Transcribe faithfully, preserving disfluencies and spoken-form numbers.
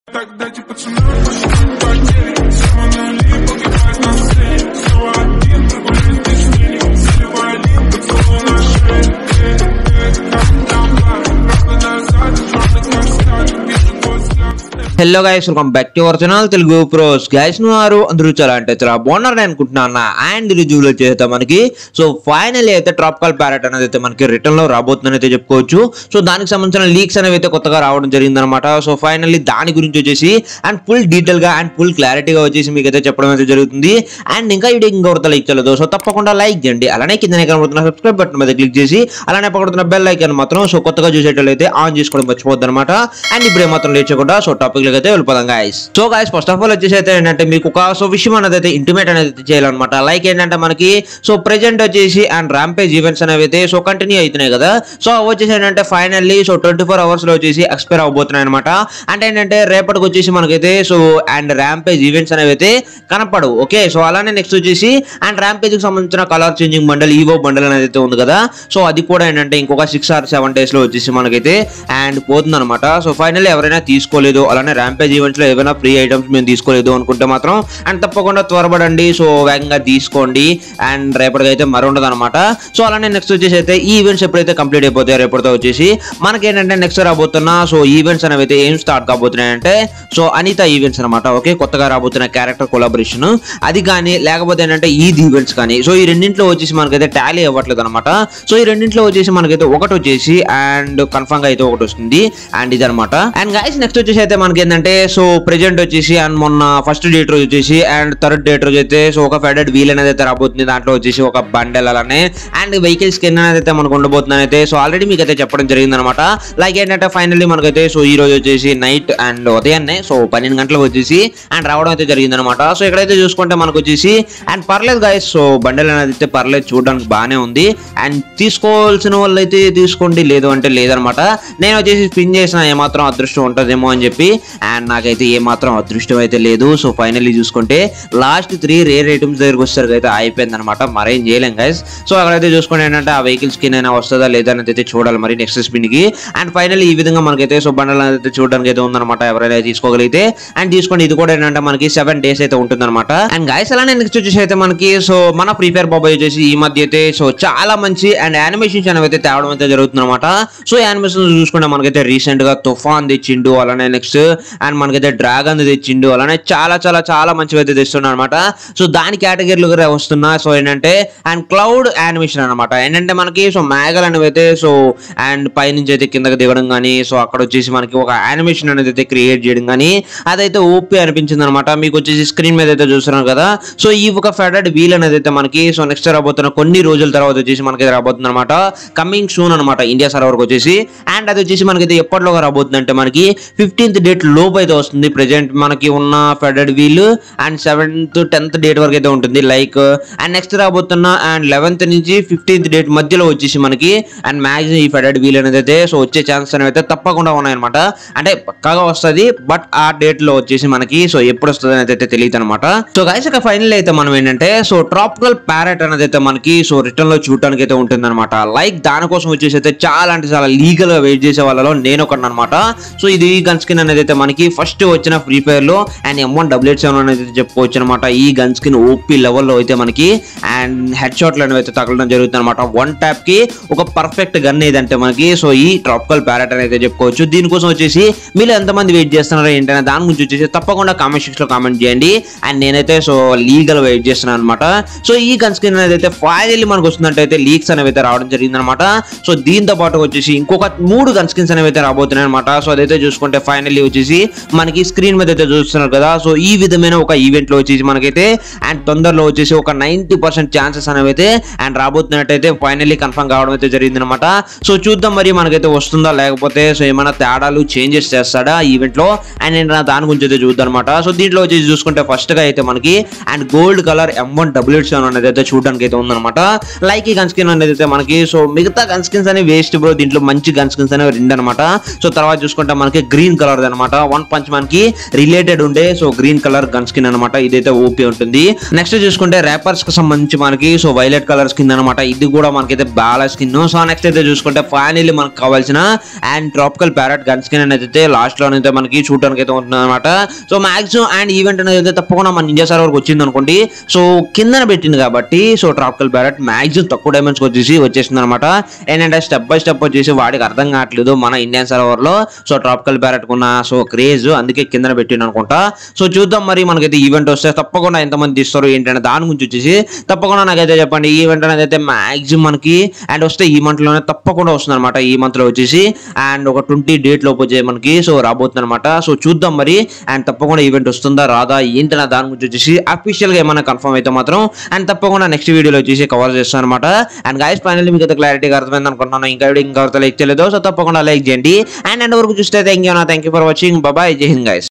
Hello guys, welcome back to our channel Telugu pros. Guys నువ్వు అందరూ చాలా అంటే చాలా బాగున్నారని అనుకుంటున్నా. అండ్ రివ్యూలో వచ్చేస్తే మనకి సో ఫైనల్ అయితే ట్రాపికల్ ప్యారెట్ అనేది అయితే మనకి రిటర్న్ లో రాబోతుందని అయితే చెప్పుకోవచ్చు. సో దానికి సంబంధించిన లీక్స్ అనేవి అయితే కొత్తగా రావడం జరిగింది అనమాట. సో ఫైనల్లీ దాని గురించి వచ్చేసి అండ్ ఫుల్ డీటెయిల్ గా అండ్ ఫుల్ క్లారిటీగా వచ్చేసి మీకు అయితే చెప్పడం అయితే జరుగుతుంది. అండ్ ఇంకా వీడియో ఇంకొకరితో లైక్ చేయలేదు, సో తప్పకుండా లైక్ చేయండి. అలానే కింద కనబడుతున్న సబ్స్క్రైబ్ బటన్ మీద క్లిక్ చేసి అలానే పక్కడుతున్న బెల్ ఐకాన్ మాత్రం సో కొత్తగా చూసేటట్లయితే ఆన్ చేసుకోవడం మర్చిపోద్ది అనమాట. అండ్ ఇప్పుడు ఏమాత్రం లేట్ చేయకుండా సో టాపిక్ అయితే వెళ్ళిపోదాం guys. So guys first of all వచ్చేసి అయితే ఏంటంటే మీకు ఒక సో విషయం అనేది అయితే ఇంటిమేట్ అనేది చేయాలన్నమాట. లైక్ ఏంటంటే మనకి సో ప్రెజెంట్ వచ్చేసి అండ్ ర్యాంపేజ్ ఈవెంట్స్ అనేవి అయితే సో కంటిన్యూ అవుతున్నాయి కదా. సో వచ్చేసి ఏంటంటే finally so twenty four hours లో వచ్చేసి ఎక్స్పైర్ అవబోతున్నాయి అనమాట. అంటే ఏంటంటే రేపటికి వచ్చేసి మనకైతే సో అండ్ ర్యాంపేజ్ ఈవెంట్స్ అనేవి అయితే కనపడవు. ఓకే, సో అలానే నెక్స్ట్ వచ్చేసి అండ్ ర్యాంపేజ్ కి సంబంధించిన colour changing bundle evo bundle అనేది అయితే ఉంది కదా. సో అది కూడా ఏంటంటే ఇంకొక సిక్స్ ఆర్ సెవెన్ డేస్ లో వచ్చేసి మనకైతే అండ్ పోతుంది అనమాట. సో ఫైనల్లీ ఎవరైనా తీసుకోలేదు అలానే ర్యాంపేజ్ ఈవెంట్స్ లో ఏమైనా ఫ్రీ ఐటమ్స్ మేము తీసుకోలేదు అనుకుంటే మాత్రం అండ్ తప్పకుండా త్వరపడండి. సో వేగంగా తీసుకోండి అండ్ రేపటికైతే మరి ఉండదు అనమాట. సో అలానే నెక్స్ట్ వచ్చేసి అయితే ఈ ఈవెంట్స్ ఎప్పుడైతే కంప్లీట్ అయిపోతాయో రేపటితో వచ్చేసి మనకేంటంటే నెక్స్ట్ రాబోతున్న సో ఈవెంట్స్ అనేవి అయితే ఏం స్టార్ట్ కాబోతున్నాయి అంటే సో అనిత ఈవెంట్స్ అనమాట. ఓకే, కొత్తగా రాబోతున్న క్యారెక్టర్ కొలాబరేషన్ అది కానీ లేకపోతే ఏంటంటే ఈద్ ఈవెంట్స్ కానీ సో ఈ రెండింటిలో వచ్చేసి మనకైతే టాలీ అవ్వట్లేదు అనమాట. సో ఈ రెండింటిలో వచ్చేసి మనకైతే ఒకటి వచ్చేసి అండ్ కన్ఫర్మ్ గా అయితే ఒకటి వస్తుంది అండ్ ఇది అనమాట. అండ్ గైస్ నెక్స్ట్ వచ్చేసి అయితే మనకి ఏంటంటే సో ప్రెజెంట్ వచ్చేసి అండ్ మొన్న ఫస్ట్ డేట్ రోజు వచ్చేసి అండ్ థర్డ్ డేట్ రోజు అయితే సో ఒక ఫెడెడ్ వీల్ అనేది అయితే రాబోతుంది. దాంట్లో వచ్చేసి ఒక బండల్ అలానే అండ్ వెహికల్ స్కిన్ అనేది అయితే మనకు ఉండబోతుంది అయితే సో ఆల్రెడీ మీకు అయితే చెప్పడం జరిగింది అనమాట. లైక్ ఏంటంటే ఫైనల్లీ మనకైతే సో ఈ రోజు వచ్చేసి నైట్ అండ్ ఉదయాన్నే సో పన్నెండు గంటలకు వచ్చేసి అండ్ రావడం అయితే జరిగింది అనమాట. సో ఇక్కడైతే చూసుకుంటే మనకు వచ్చేసి అండ్ పర్లేదు గైస్, సో బండల్ అనేది అయితే పర్లేదు, చూడడానికి బాగానే ఉంది. అండ్ తీసుకోవాల్సిన వాళ్ళు అయితే తీసుకోండి, లేదు అంటే లేదనమాట. నేను వచ్చేసి స్పిన్ చేసిన ఏమాత్రం అదృష్టం ఉంటుందేమో అని చెప్పి అండ్ నాకైతే ఏమాత్రం అదృష్టం అయితే లేదు. సో ఫైనల్లీ చూసుకుంటే లాస్ట్ త్రీ రేర్ ఐటమ్స్ దగ్గరకు వచ్చేసరికి అయితే అయిపోయింది అనమాట. మరేం చేయలేం గైస్. సో అక్కడైతే చూసుకుంటే ఏంటంటే ఆ వెహికల్ స్కిన్ అయినా వస్తుందా లేదా అనేది అయితే చూడాలి మరి నెక్స్ట్ స్పిన్ కి. అండ్ ఫైనల్లీ ఈ విధంగా మనకైతే సో బండల్ అయితే చూడడానికి అయితే ఉందన్నమాట. ఎవరైనా తీసుకోగలిగితే అండ్ తీసుకోండి. ఇది కూడా ఏంటంటే మనకి సెవెన్ డేస్ అయితే ఉంటుంది అనమాట. అండ్ గైస్ అలానే నెక్స్ట్ వచ్చేసి అయితే మనకి సో మన ఫ్రీ ఫైర్ బాబాయ్ వచ్చేసి ఈ మధ్య అయితే సో చాలా మంచి అండ్ యానిమేషన్స్ అనేవి అయితే తేవడం అయితే జరుగుతుంది అనమాట. సో యానిమేషన్ చూసుకుంటే మనకైతే రీసెంట్ గా తుఫాన్ తెచ్చిండు, అలానే నెక్స్ట్ అండ్ మనకైతే డ్రాగన్ తెచ్చిండు, అలానే చాలా చాలా చాలా మంచివి అయితే తెస్తున్నా అనమాట. సో దాని కేటగిరీలో వస్తున్నా. సో ఏంటంటే అండ్ క్లౌడ్ యానిమేషన్ అనమాట. ఏంటంటే మనకి సో మేఘలు అనేవి అయితే సో అండ్ పైనుంచి అయితే కిందకి దిగడం కానీ సో అక్కడ వచ్చేసి మనకి ఒక యానిమేషన్ అనేది అయితే క్రియేట్ చేయడం కానీ అదైతే ఓపీ అనిపించింది అనమాట. మీకు వచ్చేసి స్క్రీన్ మీద అయితే చూస్తున్నారు కదా. సో ఈ ఒక ఫెడెడ్ వీల్ అనేది అయితే మనకి సో నెక్స్ట్ రాబోతున్న కొన్ని రోజుల తర్వాత వచ్చేసి మనకి రాబోతుంది అనమాట. కమింగ్ సూన్ అనమాట ఇండియా సర్వర్ వచ్చేసి. అండ్ అది వచ్చేసి మనకైతే ఎప్పటిలోగా రాబోతుంది అంటే మనకి ఫిఫ్టీన్త్ డేట్ లోపు అయితే వస్తుంది. ప్రెజెంట్ మనకి ఉన్న faded wheel and seventh tenth date వరకు అయితే ఉంటుంది లైక్. అండ్ నెక్స్ట్ రాబోతున్న అండ్ లెవెన్త్ నుంచి ఫిఫ్టీన్త్ డేట్ మధ్యలో వచ్చేసి మనకి అండ్ మ్యాక్సిమం ఈ ఫెడెడ్ వీల్ అనేది అయితే సో వచ్చే ఛాన్సెస్ అనేవి అయితే తప్పకుండా ఉన్నాయన్నమాట. అంటే పక్కాగా వస్తుంది, బట్ ఆ డేట్ లో వచ్చేసి మనకి సో ఎప్పుడు వస్తుంది అనేది అయితే తెలియదు అనమాట. సో గైస్ ఇక ఫైనల్ అయితే మనం ఏంటంటే సో ట్రాపికల్ ప్యారెట్ అనేది అయితే మనకి సో రిటర్న్ లో చూడడానికి అయితే ఉంటుంది అనమాట. లైక్ దానికోసం వచ్చేసి అయితే చాలా అంటే చాలా లీగల్ గా వెయిట్ చేసే వాళ్ళలో నేను ఒకటి అనమాట. సో ఇది గన్ స్కిన్ అనేది అయితే మనకి ఫస్ట్ వచ్చిన ఫ్రీ ఫైర్ లో and M one W eight seven అనేది చెప్పుకోవచ్చు అనమాట. ఈ గన్ స్కిన్ ఓపీ లెవెల్లో అయితే మనకి అండ్ హెడ్ షాట్లు అనేవి అయితే తగలడం జరుగుతుంది అనమాట. వన్ ట్యాప్ కి ఒక పర్ఫెక్ట్ గన్ ఏదంటే మనకి సో ఈ ట్రాపికల్ ప్యారెట్ అని అయితే చెప్పుకోవచ్చు. దీనికోసం వచ్చేసి మీరు ఎంతమంది వెయిట్ చేస్తున్నారో ఏంటనే దాని గురించి వచ్చేసి తప్పకుండా కామెంట్ సెక్షన్ లో కామెంట్ చేయండి. అండ్ నేనైతే సో లీగల్ వెయిట్ చేస్తున్నాను అనమాట. సో ఈ గన్ స్కిన్ అనేది అయితే ఫైనల్లీ మనకు వస్తుందంటే అయితే లీక్స్ అనేవి అయితే రావడం జరిగింది అనమాట. సో దీంతో పాటు వచ్చేసి ఇంకొక మూడు గన్ స్కిన్స్ అనేవి అయితే రాబోతున్నాయి అనమాట. సో అదైతే చూసుకుంటే ఫైనల్లీ వచ్చేసి మనకి స్క్రీన్ మీద అయితే చూస్తున్నారు కదా. సో ఈ విధమైన ఒక ఈవెంట్ లో వచ్చేసి మనకైతే అండ్ తొందరలో వచ్చేసి ఒక నైన్టీ పర్సెంట్ ఛాన్సెస్ అనేవి అయితే అండ్ రాబోతున్నట్టయితే ఫైనల్లీ కన్ఫర్మ్ కావడం అయితే జరిగింది అనమాట. సో చూద్దాం మరి మనకైతే వస్తుందా లేకపోతే సో ఏమైనా తేడాలు చేంజెస్ చేస్తాడా ఈవెంట్ లో అండ్ నేను దాని గురించి అయితే చూద్దాం అనమాట. సో దీంట్లో వచ్చేసి చూసుకుంటే ఫస్ట్ గా అయితే మనకి and gold colour M one W eight seven అనేది అయితే చూడడానికి అయితే ఉందన్నమాట. లైక్ ఈ గన్ స్కిన్ అనేది అయితే మనకి సో మిగతా గన్ స్కిన్స్ అనేవి వేస్ట్ బ్రో, దీంట్లో మంచి గన్ స్కిన్స్ అనేవి రెండు అనమాట. సో తర్వాత చూసుకుంటే మనకి గ్రీన్ కలర్ అనమాట. వన్ పంచ్ మ్యాన్ కి రిలేటెడ్ ఉండే so green colour gun skin అనమాట. ఇదైతే ఓపీ ఉంటుంది. నెక్స్ట్ చూసుకుంటే ర్యాపర్స్ కి సంబంధించి మనకి సో వైలెట్ కలర్ స్కిన్ అనమాట. ఇది కూడా మనకైతే బాగా స్కిన్. సో నెక్స్ట్ అయితే చూసుకుంటే ఫైనల్లీ మనకు కావాల్సిన and tropical parrot gun skin అనేది అయితే లాస్ట్ లో అయితే మనకి చూడడానికి అయితే ఉంటుంది అనమాట. సో మాక్సిమం అండ్ ఈవెంట్ అనేది అయితే తప్పకుండా మన ఇండియా సర్వర్ వచ్చింది అనుకోండి. సో కిందన పెట్టింది కాబట్టి సో ట్రాపికల్ ప్యారెట్ మాక్సిమం తక్కువ డైమండ్స్ వచ్చేసి వచ్చేసింది అనమాట. ఏంటంటే స్టెప్ బై స్టెప్ వచ్చేసి వాడికి అర్థం కావట్లేదు మన ఇండియన్ సర్వర్ లో సో ట్రాపికల్ ప్యారెట్ కున్న సో క్రేజ్, అందుకే కిందన పెట్టింది అనుకుంటా. సో చూద్దాం మరి మనకైతే ఈవెంట్ వస్తే తప్పకుండా ఎంతమంది తీస్తారు ఏంటంటే దాని గురించి వచ్చేసి తప్పకుండా నాకైతే చెప్పండి. ఈ ఈవెంట్ అనేది అయితే మాక్సిమం మనకి అండ్ వస్తే ఈ మంత్ లోనే తప్పకుండా వస్తుంది అనమాట. ఈ మంత్ లో వచ్చేసి అండ్ ఒక ట్వంటీ డేట్ లోపు వచ్చే మనకి సో రాబోతుంది అనమాట. సో చూద్దాం మరి అండ్ తప్పకుండా ఈవెంట్ వస్తుందా రాదా ఏంటన్నా దాని గురించి వచ్చేసి అఫీషియల్ గా ఏమైనా కన్ఫర్మ్ అయితే మాత్రం అండ్ తప్పకుండా నెక్స్ట్ వీడియోలో వచ్చేసి కవర్ చేస్తాను అనమాట. అండ్ గైస్ ఫైనల్లీ మీకు అయితే క్లారిటీగా అర్థమైంది అనుకుంటున్నాను. ఇంకా వీడియో ఇంకా లైక్ చేయలేదు సో తప్పకుండా లైక్ చేయండి. అండ్ అండ్ వరకు చూస్తే thank you thank you for watching. Bye, జై హింద్ గైస్.